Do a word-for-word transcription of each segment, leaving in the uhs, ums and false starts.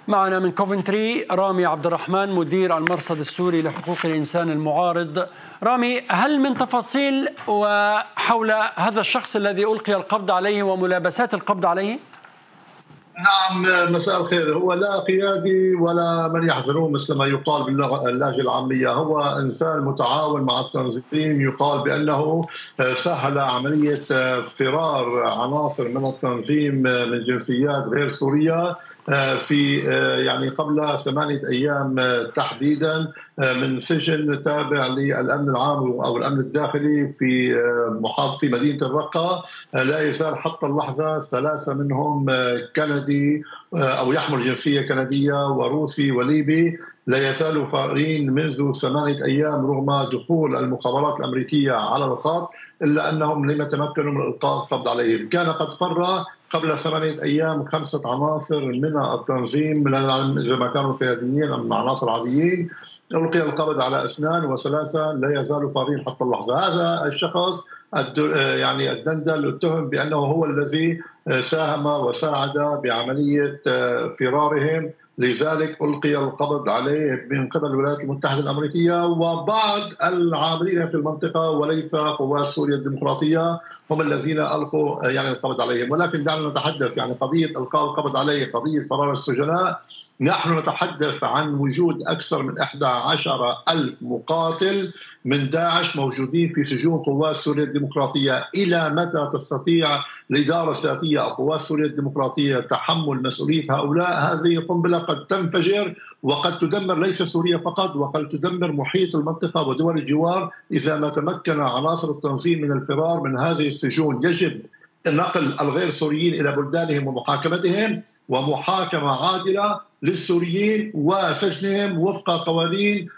معنا من كوفنتري رامي عبد الرحمن مدير المرصد السوري لحقوق الإنسان المعارض. رامي، هل من تفاصيل وحول هذا الشخص الذي ألقي القبض عليه وملابسات القبض عليه؟ نعم، مساء الخير. هو لا قيادي ولا من يحذروه مثل ما يقال باللهجة العامية، هو إنسان متعاون مع التنظيم. يقال بأنه سهل عملية فرار عناصر من التنظيم من جنسيات غير سورية في يعني قبل ثمانية أيام تحديدا من سجن تابع للأمن العام أو الأمن الداخلي في محافظة في مدينة الرقة. لا يزال حتى اللحظة ثلاثة منهم كندي أو يحمل جنسية كندية وروسي وليبي، لا يزالوا فارين منذ ثمانية أيام رغم دخول المخابرات الأمريكية على الخط، إلا أنهم لم يتمكنوا من إلقاء القبض عليهم. كان قد فر قبل ثمانية أيام خمسة عناصر من التنظيم، إذا ما كانوا قياديين أم عناصر عاديين، ألقي القبض على اثنان وثلاثة لا يزالوا فارين حتى اللحظة. هذا الشخص يعني الدندل اتهم بأنه هو الذي ساهم وساعد بعملية فرارهم، لذلك ألقي القبض عليه من قبل الولايات المتحدة الأمريكية وبعض العاملين في المنطقة، وليس قوات سوريا الديمقراطية هم الذين ألقوا يعني القبض عليهم. ولكن دعنا نتحدث يعني قضية إلقاء القبض عليه، قضية فرار السجناء. نحن نتحدث عن وجود أكثر من أحد عشر ألف مقاتل من داعش موجودين في سجون قوات سوريا الديمقراطية. إلى متى تستطيع الإدارة الذاتية أو قوات سوريا الديمقراطية تحمل مسؤولية هؤلاء؟ هذه قنبلة قد تنفجر وقد تدمر ليس سوريا فقط، وقد تدمر محيط المنطقة ودول الجوار إذا ما تمكن عناصر التنظيم من الفرار من هذه السجون. يجب نقل الغير سوريين إلى بلدانهم ومحاكمتهم، ومحاكمة عادلة للسوريين وسجنهم وفق قوانين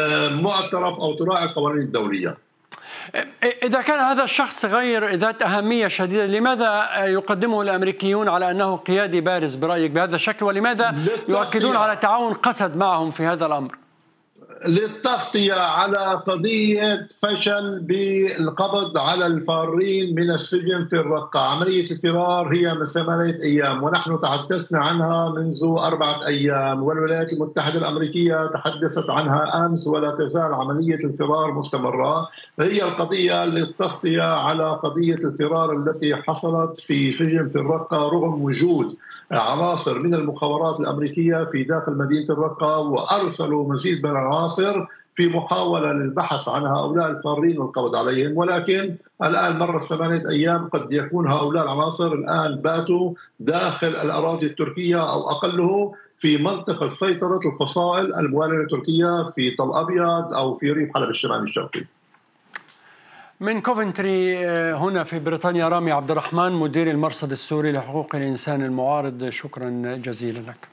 معترف أو تراعي القوانين الدولية. إذا كان هذا الشخص غير ذات أهمية شديدة، لماذا يقدمه الأمريكيون على أنه قيادي بارز برأيك بهذا الشكل، ولماذا يؤكدون على تعاون قسد معهم في هذا الأمر؟ للتغطية على قضية فشل بالقبض على الفارين من السجن في الرقة. عملية الفرار هي من ثمانية أيام ونحن تحدثنا عنها منذ أربعة أيام، والولايات المتحدة الأمريكية تحدثت عنها أمس، ولا تزال عملية الفرار مستمرة. هي القضية للتغطية على قضية الفرار التي حصلت في سجن في الرقة رغم وجود عناصر من المخابرات الأمريكية في داخل مدينة الرقة، وأرسلوا مزيد من العناصر في محاولة للبحث عن هؤلاء الفارين والقبض عليهم. ولكن الآن مرت ثمانية أيام، قد يكون هؤلاء العناصر الآن باتوا داخل الأراضي التركية أو أقله في منطقة سيطرة الفصائل الموالية لتركيا في تل أبيض أو في ريف حلب الشمالي الشرقي. من كوفنتري هنا في بريطانيا، رامي عبد الرحمن مدير المرصد السوري لحقوق الإنسان المعارض، شكرا جزيلا لك.